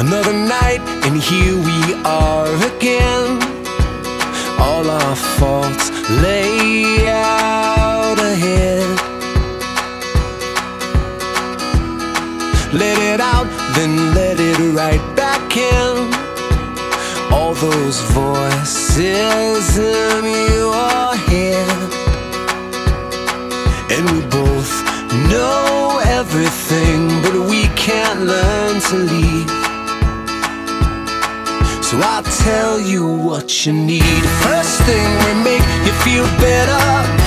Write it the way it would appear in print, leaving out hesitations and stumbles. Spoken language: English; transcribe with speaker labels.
Speaker 1: Another night and here we are again. All our faults lay out ahead. Let it out, then let it right back in. All those voices in your head. And we both know everything, but we can't learn to leave. So I'll tell you what you need. First thing will make you feel better.